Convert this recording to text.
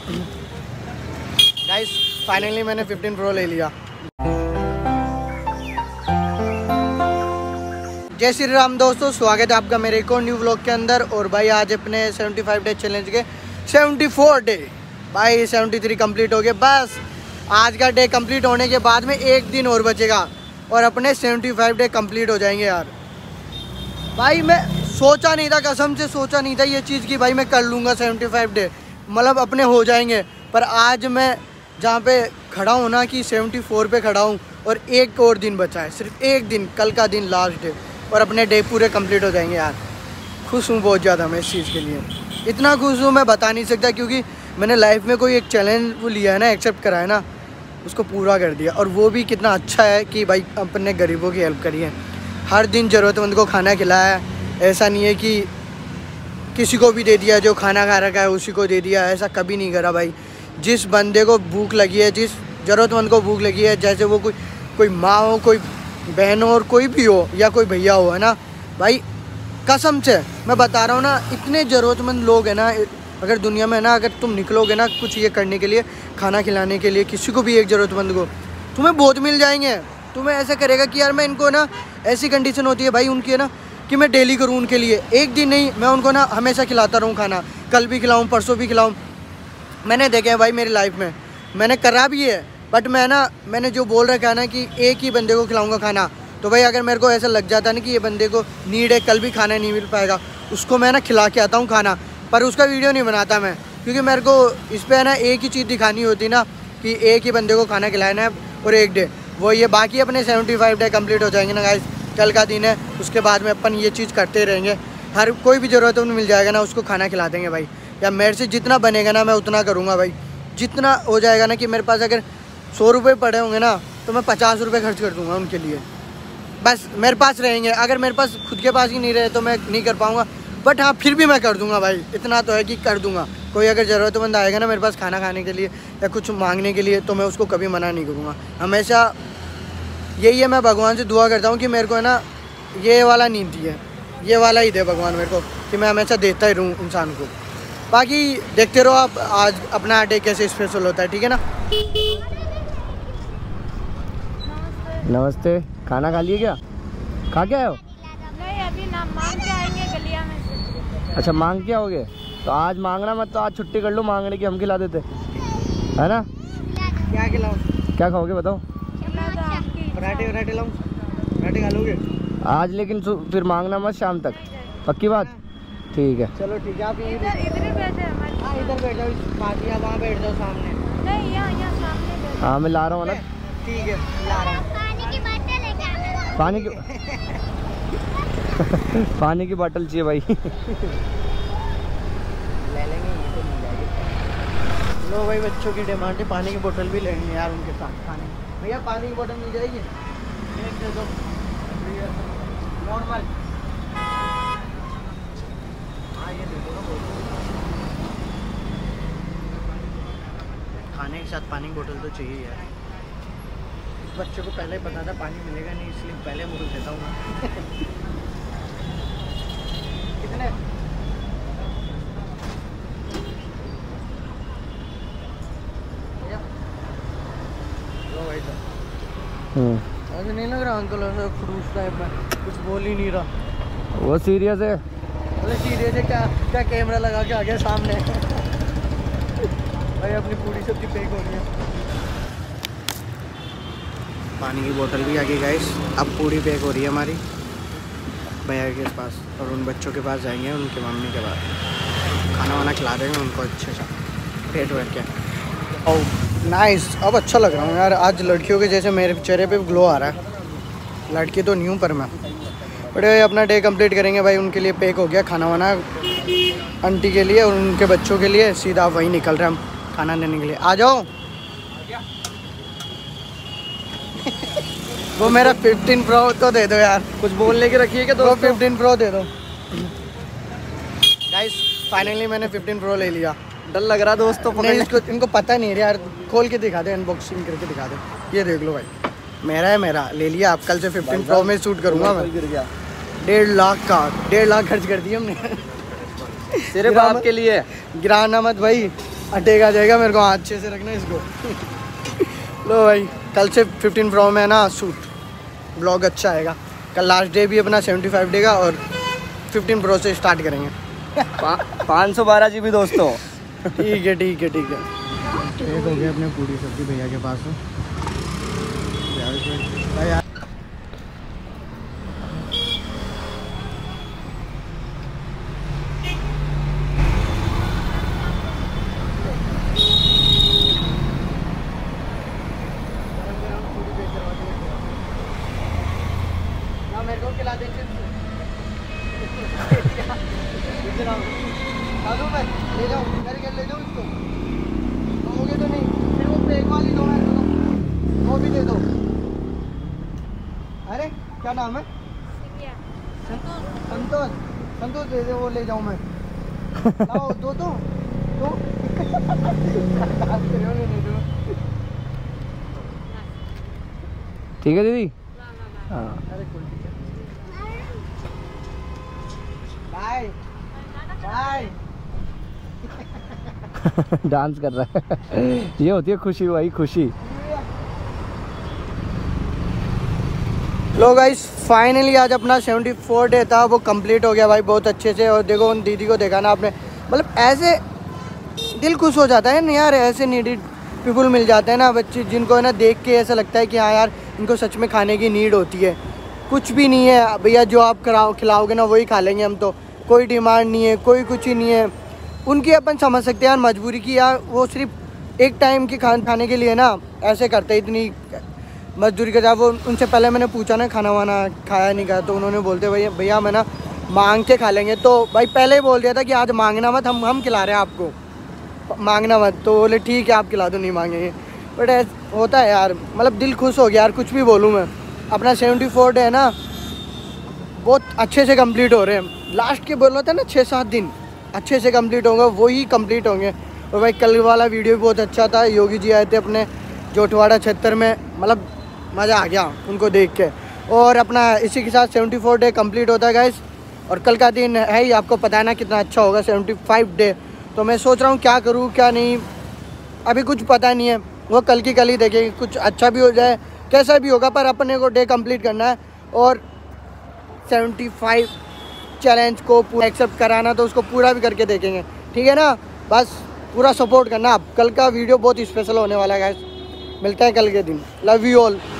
Guys finally मैंने 15 pro ले लिया। जय श्री राम दोस्तों, स्वागत है आपका मेरे एक और न्यू व्लॉग के अंदर। और भाई आज अपने 75 डे चैलेंज के 74 डे, भाई 73 कंप्लीट हो गए। बस आज का डे कंप्लीट होने के बाद में एक दिन और बचेगा और अपने 75 डे कंप्लीट हो जाएंगे यार। भाई मैं सोचा नहीं था, कसम से सोचा नहीं था ये चीज़ कि भाई मैं कर लूँगा 75 डे, मतलब अपने हो जाएंगे। पर आज मैं जहाँ पे खड़ा हूँ ना कि 74 पे खड़ा हूँ और एक और दिन बचा है, सिर्फ एक दिन, कल का दिन लास्ट डे, और अपने डे पूरे कंप्लीट हो जाएंगे यार। खुश हूँ बहुत ज़्यादा मैं इस चीज़ के लिए, इतना खुश हूँ मैं बता नहीं सकता, क्योंकि मैंने लाइफ में कोई एक चैलेंज वो लिया है ना, एक्सेप्ट करा है ना, उसको पूरा कर दिया। और वो भी कितना अच्छा है कि भाई अपने गरीबों की हेल्प करी है, हर दिन ज़रूरतमंद को खाना खिलाया है। ऐसा नहीं है कि किसी को भी दे दिया, जो खाना खा रखा है उसी को दे दिया, ऐसा कभी नहीं करा भाई। जिस बंदे को भूख लगी है, जिस ज़रूरतमंद को भूख लगी है, जैसे वो कोई माँ हो, कोई बहन हो, और कोई भी हो, या कोई भैया हो, है ना भाई, कसम से मैं बता रहा हूँ ना, इतने ज़रूरतमंद लोग हैं ना अगर दुनिया में, है ना, अगर तुम निकलोगे ना कुछ ये करने के लिए, खाना खिलाने के लिए किसी को भी, एक ज़रूरतमंद को, तुम्हें बहुत मिल जाएंगे। तुम्हें ऐसा करेगा कि यार मैं इनको ना, ऐसी कंडीशन होती है भाई उनकी, है ना, कि मैं डेली करूँ उनके लिए, एक दिन नहीं, मैं उनको ना हमेशा खिलाता रहूँ खाना, कल भी खिलाऊँ, परसों भी खिलाऊँ। मैंने देखे हैं भाई मेरी लाइफ में, मैंने करा भी है। बट मैंने जो बोल रखा है ना कि एक ही बंदे को खिलाऊंगा खाना, तो भाई अगर मेरे को ऐसा लग जाता ना कि ये बंदे को नीड है, कल भी खाना नहीं मिल पाएगा, उसको मैं ना खिला के आता हूँ खाना, पर उसका वीडियो नहीं बनाता मैं, क्योंकि मेरे को इस पर है ना एक ही चीज़ दिखानी होती ना कि एक ही बंदे को खाना खिलाना है और एक डे वो ये। बाकी अपने 75 डे कम्प्लीट हो जाएंगे ना गाइस, कल का दिन है, उसके बाद में अपन ये चीज़ करते रहेंगे। हर कोई भी ज़रूरत उन्हें मिल जाएगा ना, उसको खाना खिला देंगे भाई। या मेरे से जितना बनेगा ना मैं उतना करूँगा भाई। जितना हो जाएगा ना, कि मेरे पास अगर 100 रुपये पड़े होंगे ना, तो मैं 50 रुपये खर्च कर दूँगा उनके लिए, बस मेरे पास रहेंगे। अगर मेरे पास खुद के पास ही नहीं रहे तो मैं नहीं कर पाऊँगा, बट हाँ फिर भी मैं कर दूँगा भाई, इतना तो है कि कर दूँगा। कोई अगर ज़रूरतमंद आएगा ना मेरे पास खाना खाने के लिए या कुछ मांगने के लिए, तो मैं उसको कभी मना नहीं करूँगा। हमेशा यही है, मैं भगवान से दुआ करता हूँ कि मेरे को है ना ये वाला नींद दिए, ये वाला ही दे भगवान मेरे को, कि मैं हमेशा देता ही रहूँ इंसान को। बाकी देखते रहो आप आज अपना डे कैसे स्पेशल होता है, ठीक है ना। नमस्ते, खाना खा लिए क्या? खा के आए हो? नहीं, अभी ना, मांग के आएंगे गलिया में से। अच्छा मांग के आओगे, तो आज मांगना मत, तो आज छुट्टी कर लो, मांगने की हम खिला देते, है ना। क्या खिलाऊं? क्या खाओगे बताओ? पराठे वराठे लाऊं? पराठे खा लोगे आज, लेकिन फिर मांगना मत शाम तक, पक्की बात? ठीक है, चलो ठीक है। आप इधर ही बैठे हैं। हाँ इधर बैठ जाओ, पार्टियाँ वहाँ बैठ जाओ सामने। नहीं, यहाँ सामने बैठे। हाँ मैं ला रहा हूँ ना, ठीक है ला रहा हूँ। पानी की पानी की बोतल चाहिए भाई। ले लेंगे, ये तो मिल जाएगी। लो भाई, बच्चों की डिमांड है, पानी की बोतल भी लेंगे यार उनके साथ खाने। भैया पानी की बोतल मिल जाएगी? एक दे दो नॉर्मल। हाँ ये दे दो ना, खाने के साथ पानी की बोतल तो चाहिए यार। इस बच्चे को पहले पता था पानी मिलेगा नहीं, इसलिए पहले बोतल देता हूँ मैं। कितने? लो भाई साहब। ऐसे नहीं लग रहा अंकल, ऐसा खड़ूस टाइप में, कुछ बोल ही नहीं रहा। वो सीरियस है? अरे सीरियस है क्या कैमरा लगा के आ गया सामने। भाई अपनी पूरी सब्जी पैक हो रही है। पानी की बोतल भी आ गई गाइस, अब पूरी पैक हो रही है हमारी भैया के पास, और उन बच्चों के पास जाएंगे, उनके मम्मी के पास खाना वाना खिला देंगे उनको अच्छे से पेट भर के। और नाइस, अब अच्छा लग रहा हूँ यार, आज लड़कियों के जैसे मेरे चेहरे पे ग्लो आ रहा है। लड़की तो नहीं हूँ पर मैं, बड़े अपना डे कंप्लीट करेंगे भाई। उनके लिए पैक हो गया खाना वाना, आंटी के लिए और उनके बच्चों के लिए। सीधा वहीं निकल रहे हम खाना लेने के लिए। आ जाओ। वो मेरा 15 प्रो तो दे दो यार, कुछ बोलने की रखिए क्या? तो 15 प्रो दे दो गाइस। फाइनली मैंने 15 प्रो ले लिया। डर लग रहा दोस्तों, इनको पता नहीं है यार, खोल के दिखा दे, अनबॉक्सिंग करके दिखा दे। ये देख लो भाई, मेरा है, मेरा ले लिया। आप कल से 15 प्रो में शूट करूँगा मैं। 1.5 लाख का 1.5 लाख खर्च कर दिया हमने सिर्फ आपके लिए। गिराना मत भाई, अटैक आ जाएगा मेरे को, अच्छे से रखना इसको। लो भाई, कल से 15 प्रो में है ना शूट, ब्लॉग अच्छा आएगा। कल लास्ट डे भी अपना 75 डे का, और 15 प्रो से स्टार्ट करेंगे। 512 GB दोस्तों। ठीक है ठीक है ठीक है। एक हो गया अपने पूरी सब्जी भैया के पास भाई। मेरे को खिला दे ले जाओ घर के, ले जाओ इसको, खाओगे तो नहीं, फिर वो पेट वाली दो मेरे को, वो भी दे दो। अरे क्या नाम है? संतोष। संतोष दे दे, वो ले जाऊँ मैं। लाओ दो तो ठीक है दीदी। अरे कोई बाय बाय। डांस कर रहा है। ये होती है खुशी भाई, खुशी। लो गाइस, फाइनली आज अपना 74 डे था, वो कंप्लीट हो गया भाई बहुत अच्छे से। और देखो उन दीदी को देखा ना आपने, मतलब ऐसे दिल खुश हो जाता है ना यार, ऐसे नीडेड पीपल मिल जाते हैं ना बच्चे, जिनको है ना देख के ऐसा लगता है कि हाँ यार इनको सच में खाने की नीड होती है। कुछ भी नहीं है भैया, जो आप खिलाओगे ना वही खा लेंगे हम तो, कोई डिमांड नहीं है, कोई कुछ ही नहीं है उनकी। अपन समझ सकते हैं यार मजबूरी की, यार वो सिर्फ एक टाइम की खाने के लिए ना ऐसे करते, इतनी मजदूरी के साथ। वो उनसे पहले मैंने पूछा ना खाना वाना खाया नहीं खाया, तो उन्होंने बोलते भैया मैं ना मांग के खा लेंगे। तो भाई पहले ही बोल दिया था कि आज मांगना मत, हम खिला रहे हैं आपको, मांगना मत। तो बोले ठीक है आप खिला दो, नहीं मांगेंगे। बट होता है यार, मतलब दिल खुश हो गया यार, कुछ भी बोलूँ मैं। अपना 74 डे है ना बहुत अच्छे से कंप्लीट हो रहे हैं। लास्ट के बोल रहा था ना 6-7 दिन अच्छे से कंप्लीट होंगे, वही कंप्लीट होंगे। और भाई कल वाला वीडियो भी बहुत अच्छा था, योगी जी आए थे अपने जोटवाड़ा क्षेत्र में, मतलब मज़ा आ गया उनको देख के। और अपना इसी के साथ 74 डे कंप्लीट होता है गाइस। और कल का दिन है ही, आपको पता है ना कितना अच्छा होगा 75 डे। तो मैं सोच रहा हूँ क्या करूँ क्या नहीं, अभी कुछ पता नहीं है, वो कल की कल ही देखेंगे। कुछ अच्छा भी हो जाए, कैसा भी होगा, पर अपने को डे कंप्लीट करना है। और 75 चैलेंज को पूरा एक्सेप्ट कराना, तो उसको पूरा भी करके देखेंगे, ठीक है ना। बस पूरा सपोर्ट करना आप। कल का वीडियो बहुत स्पेशल होने वाला है गाइस। मिलते हैं कल के दिन। Love you all.